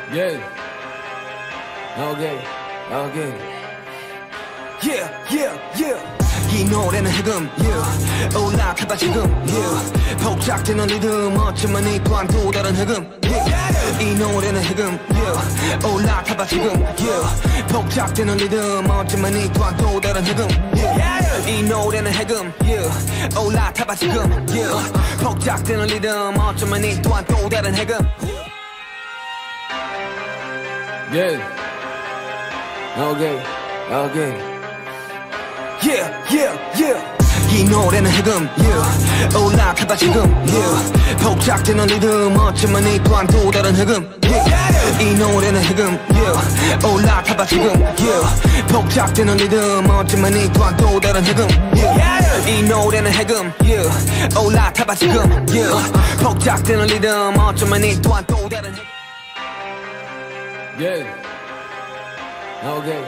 Yeah. Okay. Yeah. 이 노래는 해금, yeah. 올라타봐 지금, yeah. 폭작되는 리듬, 어쩌면 이 또한 또 다른 해금, yeah. 이 노래는 해금, yeah. 올라타봐 지금, yeah. 폭작되는 리듬, 어쩌면 이 또한 또 다른 해금, yeah. 이 노래는 해금, yeah. 올라타봐 지금, yeah. 폭작되는 리듬, 어쩌면 이 또한 또 다른 해금. Yeah. Okay. Yeah. 이 노래는 해금, yeah. 올라타봐 지금, yeah. 폭작되는 리듬, 어쩌면 이 또한 또 다른 해금, yeah. 이 노래는 해금, yeah. 올라타봐 지금, yeah. 폭작되는 리듬, 어쩌면 이 또한 또 다른 해금, yeah. 이 노래는 해금, yeah. 올라타봐 지금, yeah. 폭작되는 리듬, 어쩌면 이 또한 또 다른 해금. Yeah. Okay.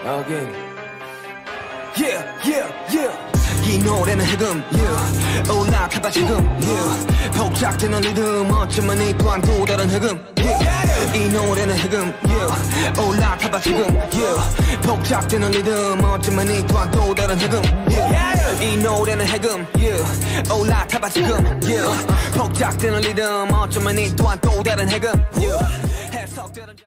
Yeah. 이 노래는 해금, yeah. 올라타봐 지금, yeah. 폭작되는 리듬, 어쩌면 이 또한 또 다른 해금, yeah. 이 노래는 해금, yeah. 올라타봐 지금, yeah. 폭작되는 리듬, 어쩌면 이 또한 또 다른 해금, yeah. 이 노래는 해금, yeah. 올라타봐 지금, yeah. 폭작되는 리듬, 어쩌면 이 또한 또 다른 해금, yeah.